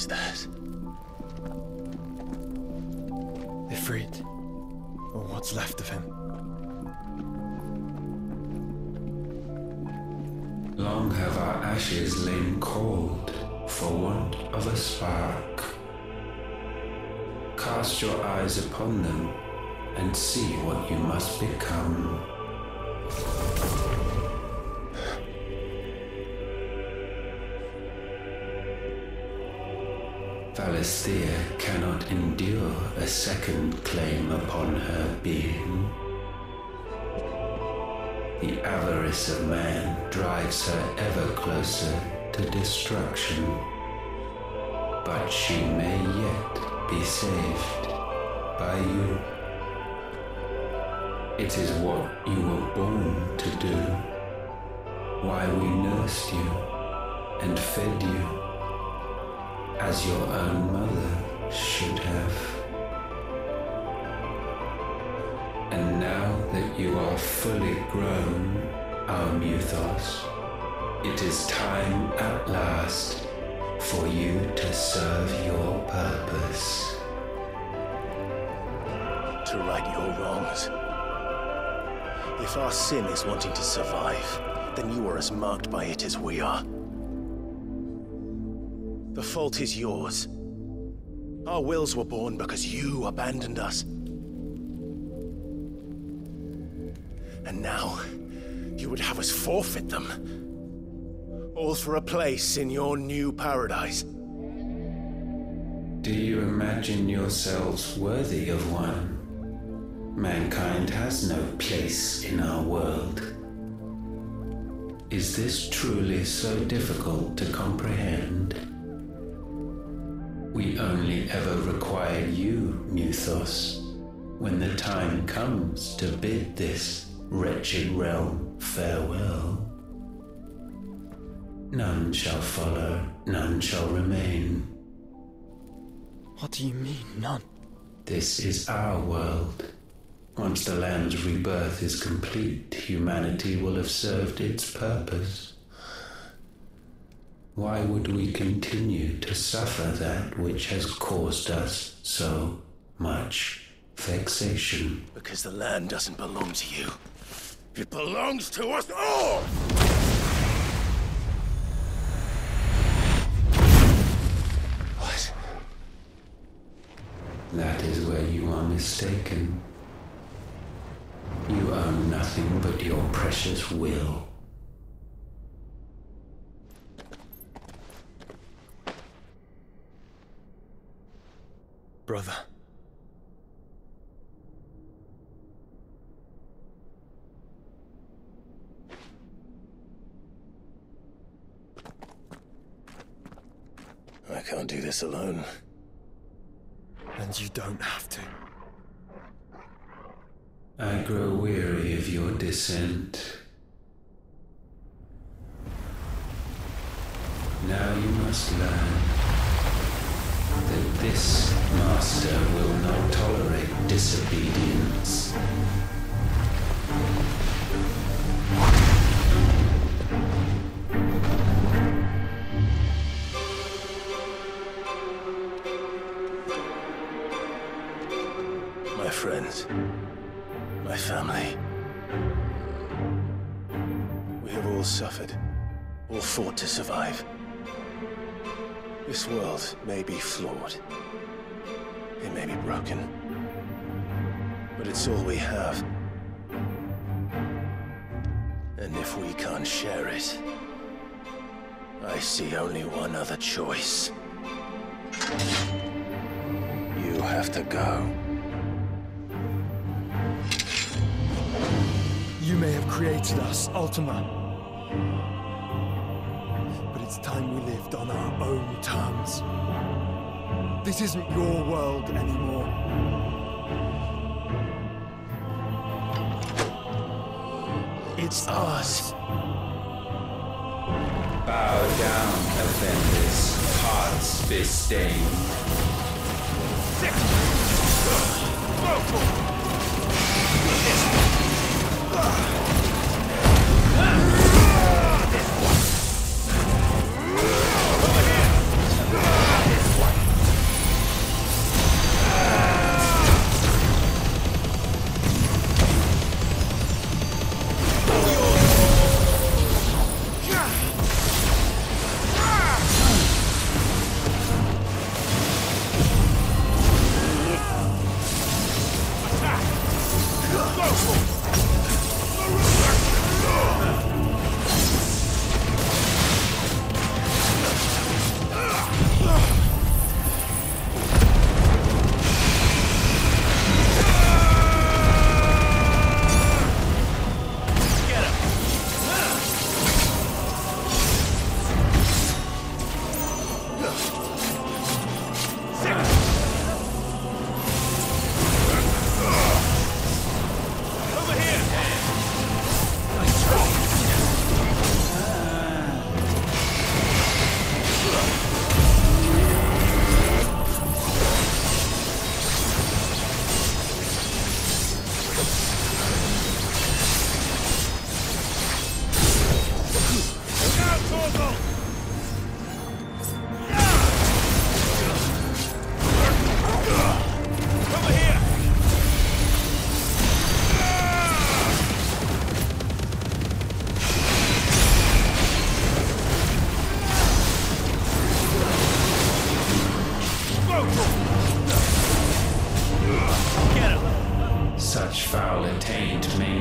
is that? Ifrit. Or what's left of him. Long have our ashes lain cold for want of a spark. Cast your eyes upon them and see what you must become. Valisthea cannot endure a second claim upon her being. The avarice of man drives her ever closer to destruction, but she may yet be saved by you. It is what you were born to do, why we nursed you and fed you, as your own mother should have. And now that you are fully grown, our Muthos, it is time at last for you to serve your purpose. To right your wrongs. If our sin is wanting to survive, then you are as marked by it as we are. The fault is yours. Our wills were born because you abandoned us. And now, you would have us forfeit them. All for a place in your new paradise. Do you imagine yourselves worthy of one? Mankind has no place in our world. Is this truly so difficult to comprehend? We only ever require you, Muthos, when the time comes to bid this wretched realm farewell. None shall follow, none shall remain. What do you mean, none? This is our world. Once the land's rebirth is complete, humanity will have served its purpose. Why would we continue to suffer that which has caused us so much vexation? Because the land doesn't belong to you. It belongs to us all! What? That is where you are mistaken. You own nothing but your precious will. Brother. I can't do this alone. And you don't have to. I grow weary of your dissent. Now you must learn that this master will not tolerate disobedience. My friends, my family. We have all suffered, all fought to survive. This world may be flawed. It may be broken. But it's all we have. And if we can't share it, I see only one other choice. You have to go. You may have created us, Ultima. But it's time we lived on our own terms. This isn't your world anymore. It's ours. Bow down, offenders, hearts be stained.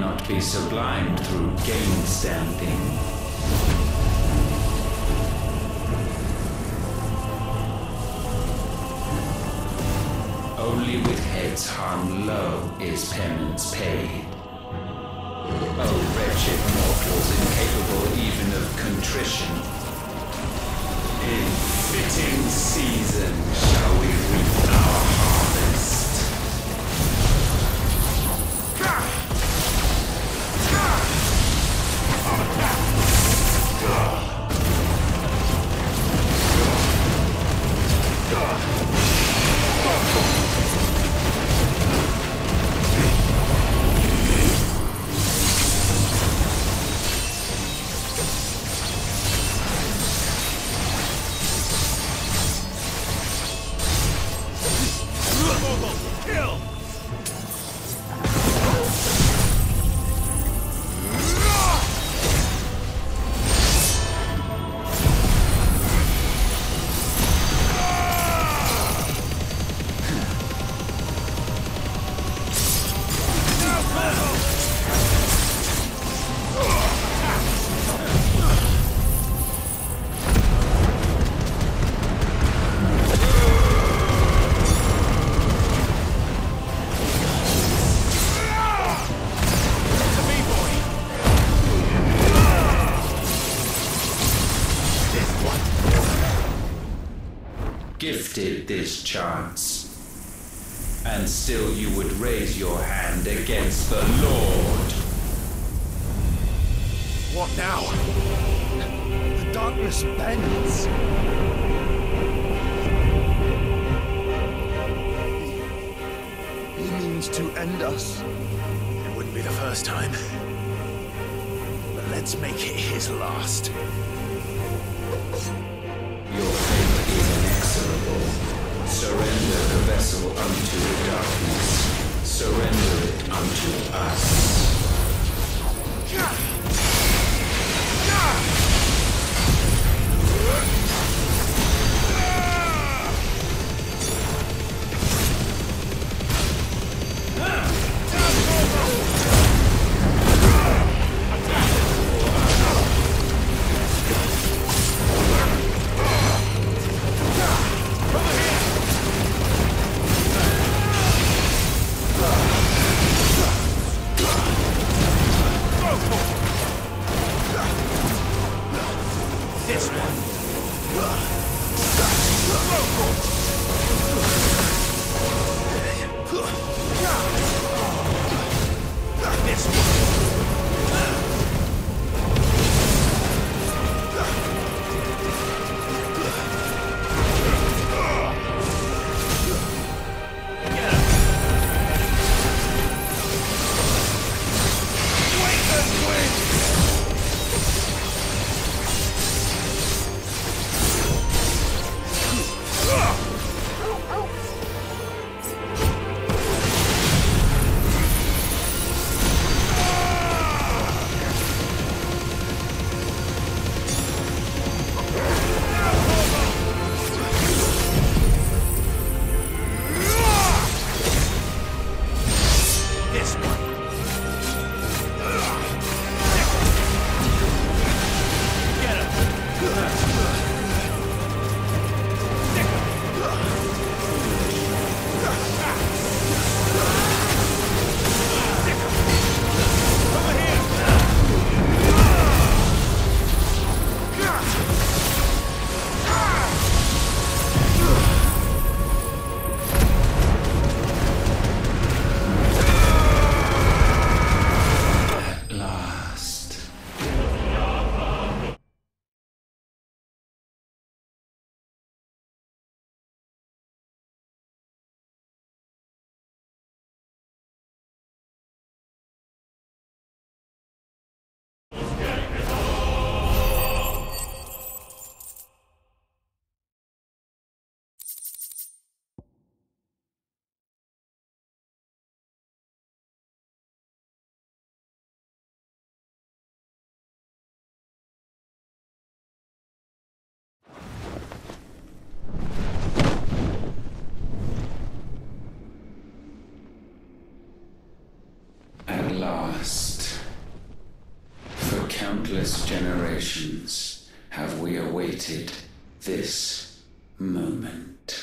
cannot be sublimed through game standing. Only with heads hung low is penance paid. Oh, wretched mortals, incapable even of contrition. In fitting season shall we reap our harvest. Gifted this chance, and still you would raise your hand against the Lord. What now? The darkness bends. He means to end us. It wouldn't be the first time. But let's make it his last. Your fate is inexorable. Surrender the vessel unto the darkness. Surrender it unto us. countless generations have we awaited this moment.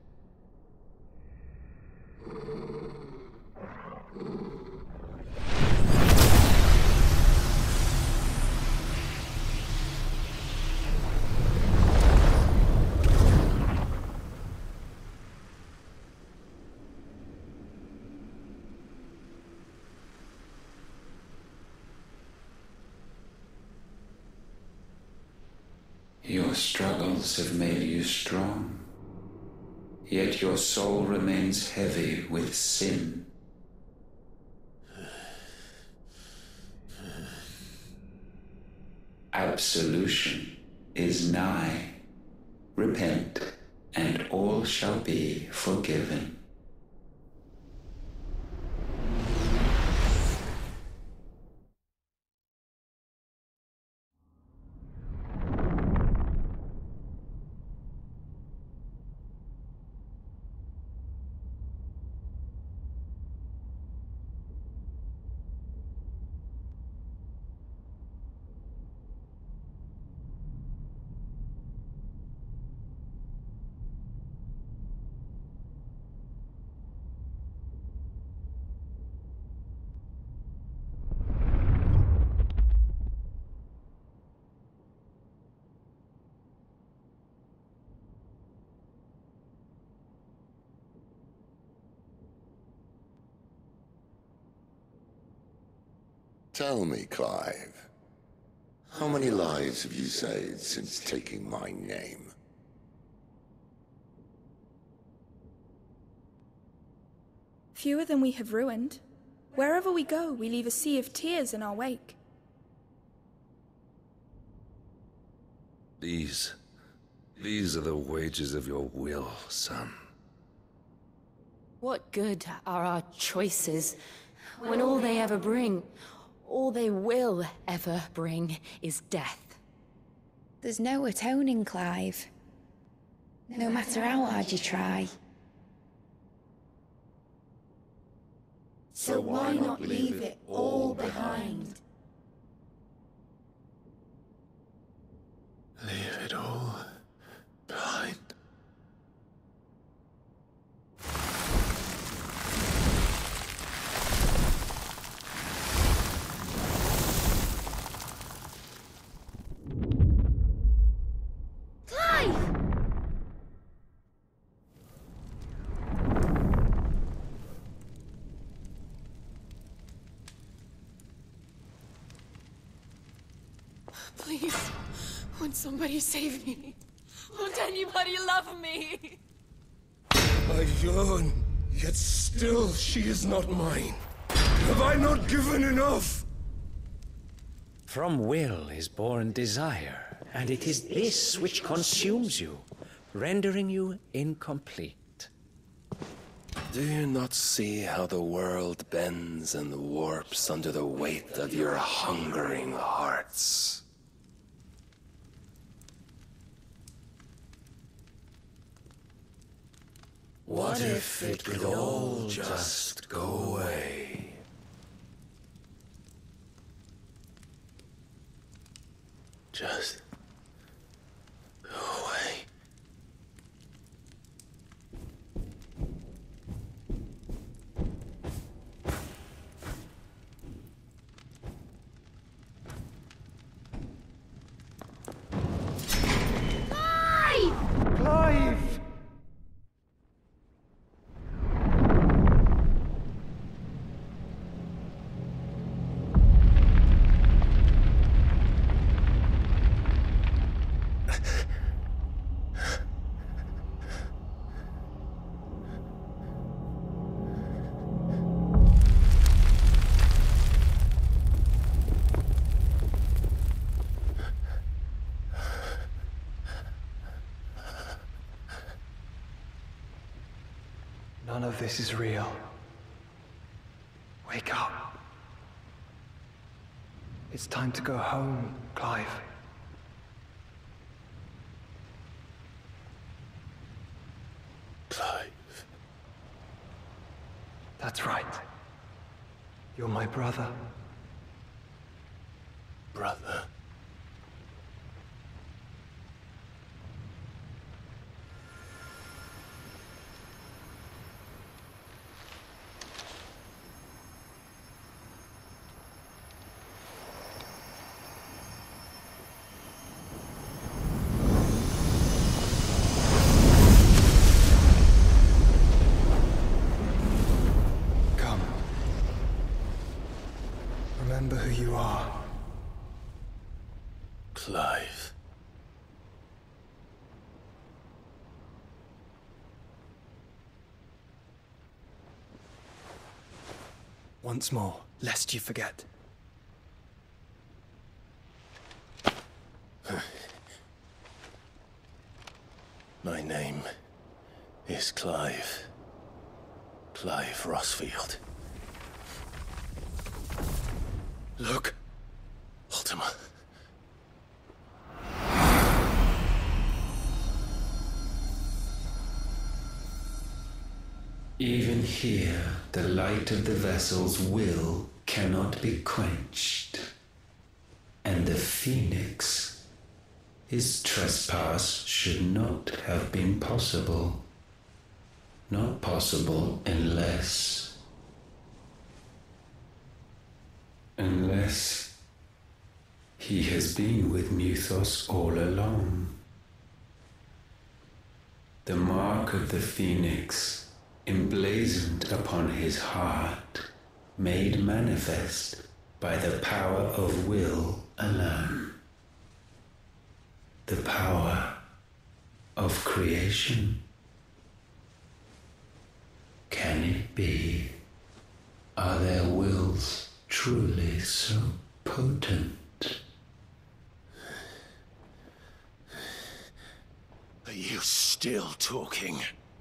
Your struggles have made you strong, yet your soul remains heavy with sin. Absolution is nigh. Repent, and all shall be forgiven. Tell me, Clive, how many lives have you saved since taking my name? Fewer than we have ruined. Wherever we go, we leave a sea of tears in our wake. These are the wages of your will, son. What good are our choices when all they ever bring, all they will ever bring, is death? There's no atoning, Clive. No matter how hard you try. So why not leave it all behind? Leave it all behind. Please, won't somebody save me? Won't anybody love me? I yearn, yet still she is not mine. Have I not given enough? From will is born desire, and it is this which consumes you, rendering you incomplete. Do you not see how the world bends and warps under the weight of your hungering hearts? What if it could all just go away? Just go away. Clive! None of this is real. Wake up. It's time to go home, Clive. Clive. That's right. You're my brother. brother. Remember who you are. Clive. Once more, lest you forget. My name is Clive. Clive Rosfield. Look. Ultima. Even here, the light of the vessel's will cannot be quenched. And the Phoenix, his trespass should not have been possible. Not possible unless he has been with Mythos all along. The mark of the Phoenix, emblazoned upon his heart, made manifest by the power of will alone. The power of creation. Can it be? Are their wills truly so potent? Are you still talking?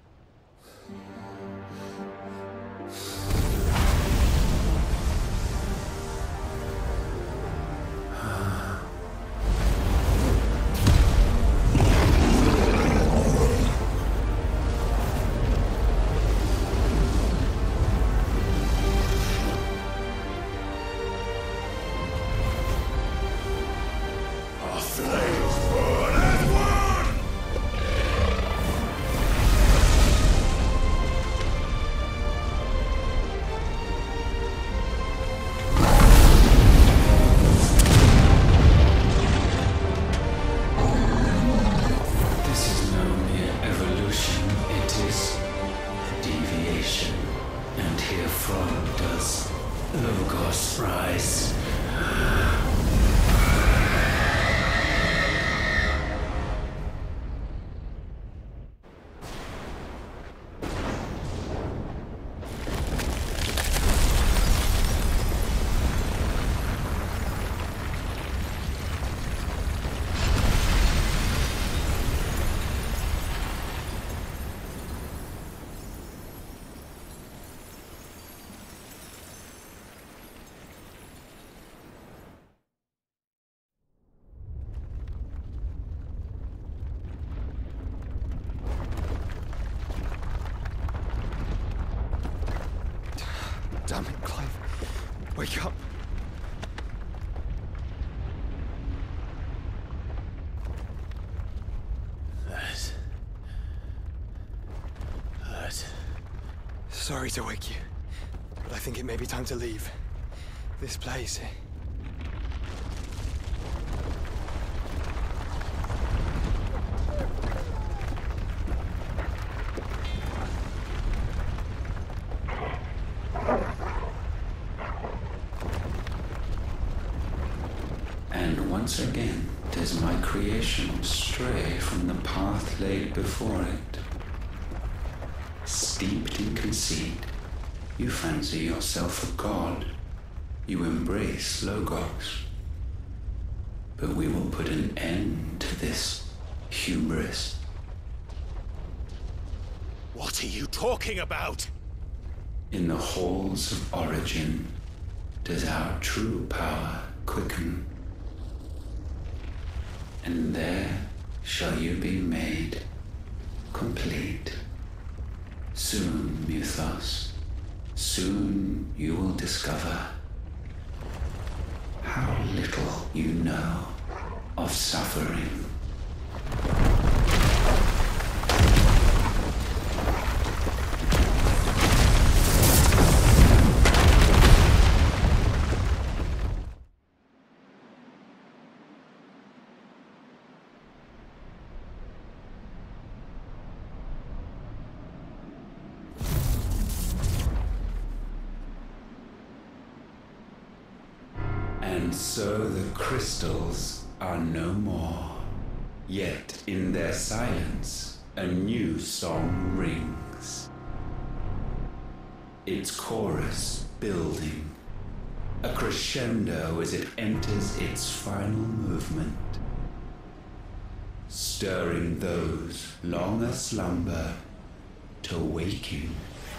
Damn it, Clive. Wake up. That hurt. Sorry to wake you, but I think it may be time to leave. This place. Once again does my creation stray from the path laid before it. Steeped in conceit, you fancy yourself a god. You embrace Logos. But we will put an end to this hubris. What are you talking about? In the halls of origin does our true power quicken. And there shall you be made complete. Soon, Mythos, soon you will discover how little you know of suffering. And so the crystals are no more. Yet in their silence, a new song rings. Its chorus building, a crescendo as it enters its final movement, stirring those long aslumber to waking.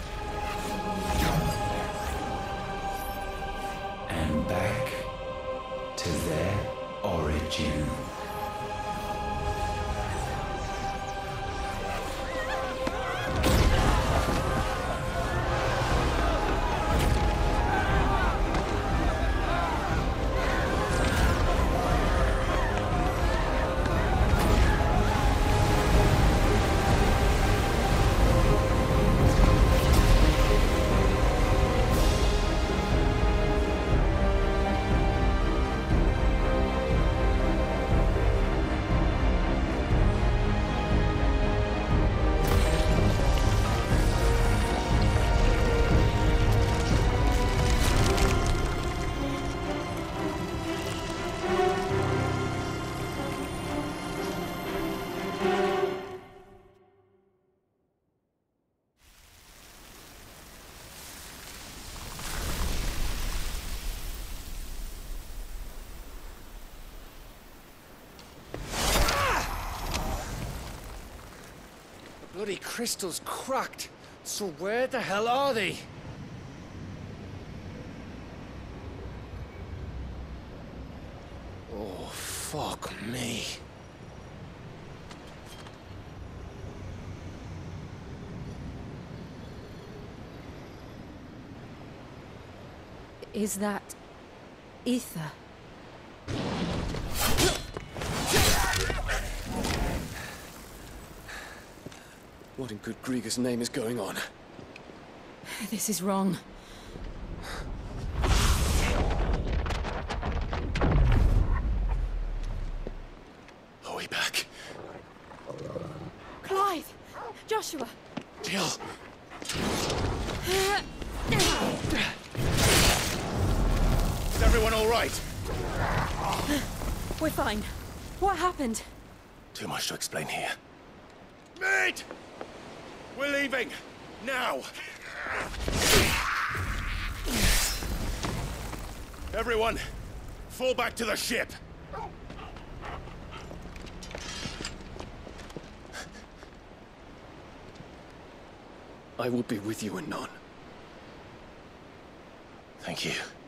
And back to their origin. Bloody crystal's cracked. So where the hell are they? Oh, fuck me. Is that ether? What in good Grieger's name is going on? This is wrong. Are we back? Clive! Joshua! Jill! Is everyone all right? We're fine. What happened? Too much to explain here. Mate! We're leaving! Now! Everyone, fall back to the ship! I will be with you anon. Thank you.